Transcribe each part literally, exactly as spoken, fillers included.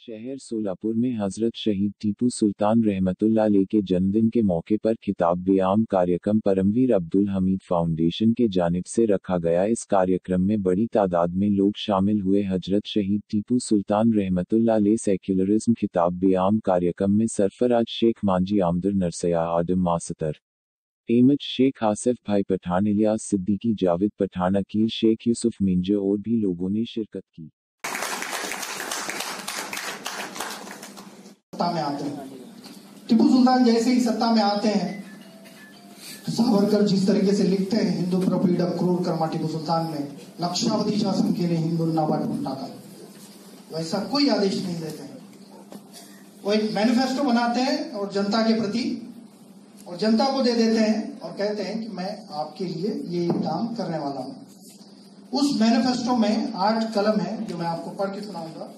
शहर सोलापुर में हजरत शहीद टीपू सुल्तान रहमतुल्लाह अलैह के जन्मदिन के मौके पर खिताब-ए-आम कार्यक्रम परमवीर अब्दुल हमीद फाउंडेशन के जानिब से रखा गया। इस कार्यक्रम में बड़ी तादाद में लोग शामिल हुए। हजरत शहीद टीपू सुल्तान रहमतुल्लाह अलैह सेक्युलरिज्म खिताब-ए-आम कार्यक्रम में सरफराज शेख मांझी आमदर नरसया आदम मासतर एमच शेख आसिफ भाई पठान इलियास सिद्दीकी जावेद पठान अकील शेख यूसुफ मिंजे और भी लोगों ने शिरकत की। सत्ता में आते हैं टीपू सुल्तान जैसे ही सत्ता में आते हैं तो सावरकर जिस तरीके से लिखते हैं हिंदू प्रपीड क्रूर कर्मा टीपू सुल्तान ने लक्षावधि शासन के लिए हिंदू नाबाट टाका, वैसा कोई आदेश नहीं देते हैं। वो एक मैनिफेस्टो बनाते हैं और जनता के प्रति और जनता को दे देते हैं और कहते हैं कि मैं आपके लिए ये काम करने वाला हूं। उस मैनिफेस्टो में आठ कलम है जो मैं आपको पढ़ के सुनाऊंगा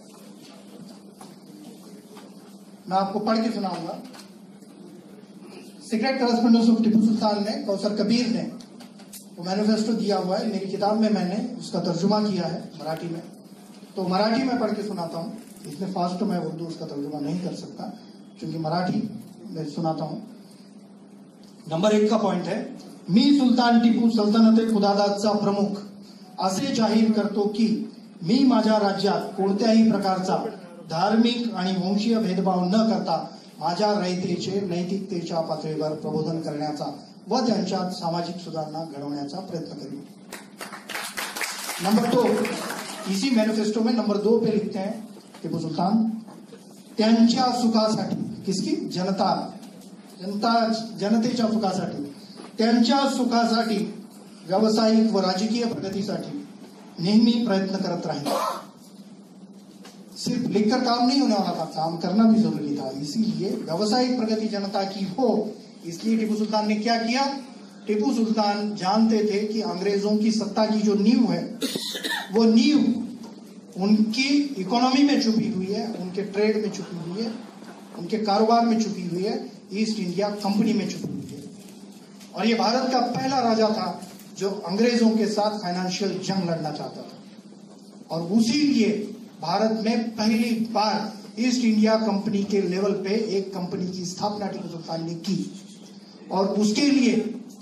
मैं आपको पढ़ के सुनाऊंगा secret correspondence of Tipu Sultan ने कौसर कबीर ने वो मैनिफेस्टो दिया हुआ है। मेरी किताब में मैंने उसका तर्जुमा किया है मराठी में, तो मराठी में पढ़ के सुनाता हूँ। इतने फास्ट तो मैं उर्दू उसका तर्जुमा नहीं कर सकता क्योंकि मराठी में सुनाता हूँ। नंबर एक का पॉइंट है, मी सुलतान टीपू सल्तनते खुदादाचा प्रमुख असे जाहीर करतो की मी माझ्या राज्यात कोणत्याही प्रकारचा धार्मिक आणि वंशीय भेदभाव न करता माझ्या रयतेचे नैतिकतेच्या पातळीवर प्रबोधन करण्याचा व त्यांच्यात सामाजिक सुधारणा घडवण्याचा प्रयत्न करेन। नंबर दो, इसी मैनिफेस्टो में नंबर दो पे लिखते हैं टीपू सुल्तान त्यांच्या सुखासाठी, किसकी जनता जनता जनतेच्या सुखासाठी त्यांच्या सुखासाठी व्यावसायिक व राजकीय प्रगतीसाठी नेहमी प्रयत्न करत राहील। सिर्फ लिखकर काम नहीं होने वाला था, काम करना भी जरूरी था। इसीलिए व्यावसायिक प्रगति जनता की हो, इसलिए टीपू सुल्तान ने क्या किया, टीपू सुल्तान जानते थे कि अंग्रेजों की सत्ता की जो नींव है वो नींव उनकी इकोनॉमी में छुपी हुई है, उनके ट्रेड में छुपी हुई है, उनके कारोबार में छुपी हुई है, ईस्ट इंडिया कंपनी में छुपी हुई है। और ये भारत का पहला राजा था जो अंग्रेजों के साथ फाइनेंशियल जंग लड़ना चाहता था और उसी लिए भारत में पहली बार ईस्ट इंडिया कंपनी के लेवल पे एक कंपनी की स्थापना टीपू सुल्तान ने की। और उसके लिए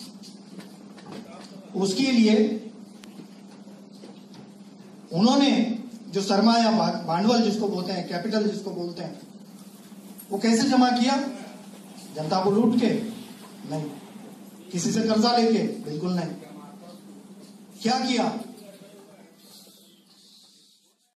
उसके लिए उन्होंने जो सरमाया भांडवल जिसको बोलते हैं, कैपिटल जिसको बोलते हैं, वो कैसे जमा किया? जनता को लूट के नहीं, किसी से कर्जा लेके, बिल्कुल नहीं। क्या किया?